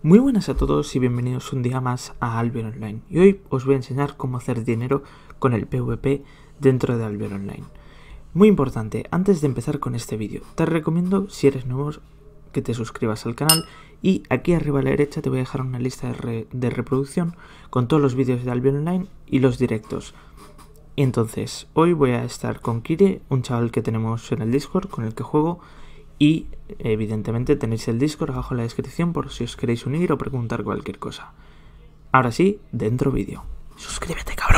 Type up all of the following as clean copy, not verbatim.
Muy buenas a todos y bienvenidos un día más a Albion Online. Y hoy os voy a enseñar cómo hacer dinero con el PvP dentro de Albion Online. Muy importante, antes de empezar con este vídeo, te recomiendo, si eres nuevo, que te suscribas al canal. Y aquí arriba a la derecha te voy a dejar una lista de reproducción con todos los vídeos de Albion Online y los directos. Y entonces, hoy voy a estar con Kire, un chaval que tenemos en el Discord, con el que juego. Y evidentemente tenéis el Discord abajo en la descripción por si os queréis unir o preguntar cualquier cosa. Ahora sí, dentro vídeo. Suscríbete, cabrón.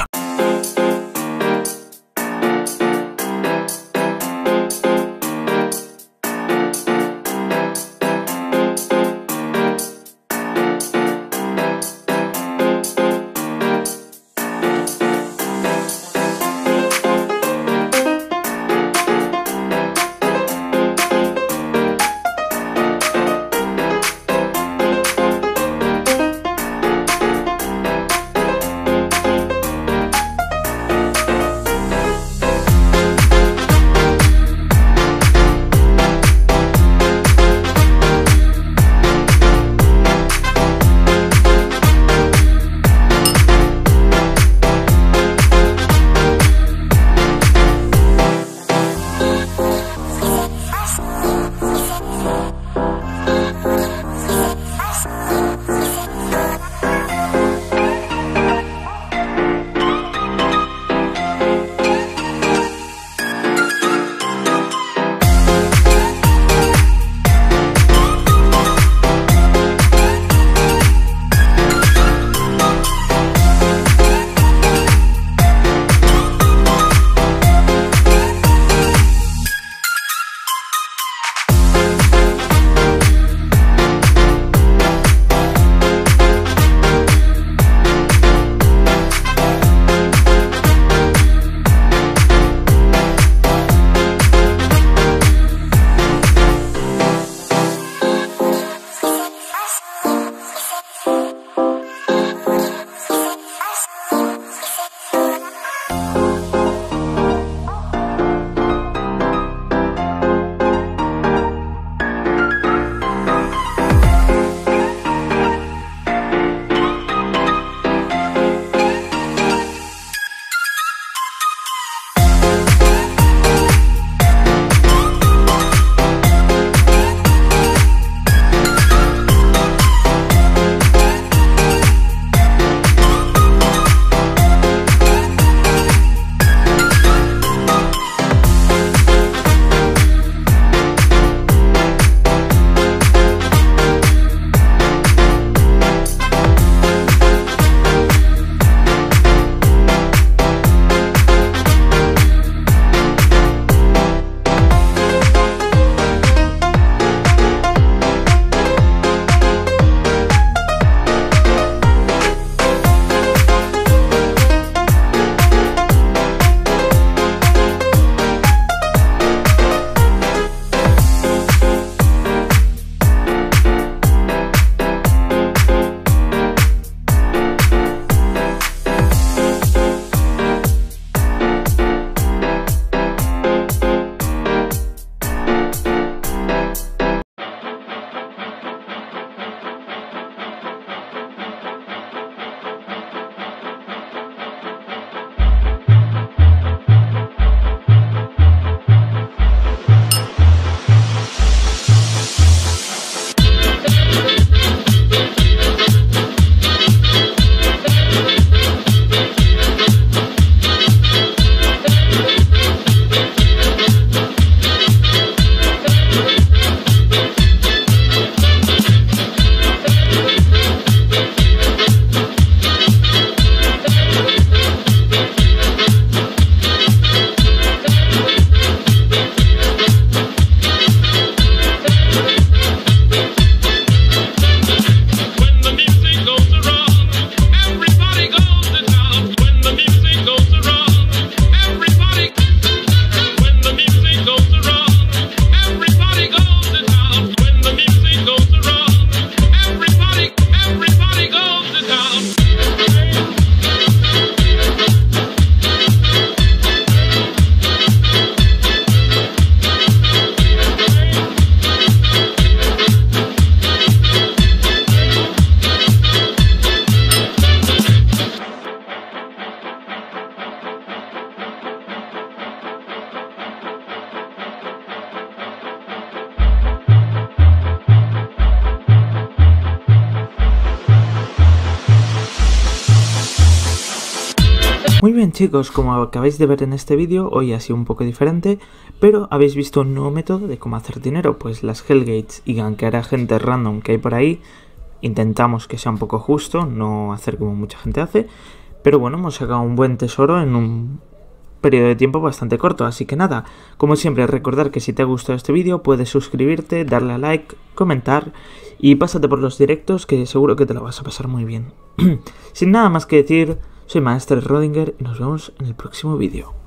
Muy bien chicos, como acabáis de ver en este vídeo, hoy ha sido un poco diferente, pero habéis visto un nuevo método de cómo hacer dinero, pues las Hellgates y gankear a gente random que hay por ahí. Intentamos que sea un poco justo, no hacer como mucha gente hace, pero bueno, hemos sacado un buen tesoro en un periodo de tiempo bastante corto, así que nada, como siempre recordar que si te ha gustado este vídeo puedes suscribirte, darle a like, comentar y pásate por los directos que seguro que te lo vas a pasar muy bien. Sin nada más que decir, soy Maestre Rodinger y nos vemos en el próximo vídeo.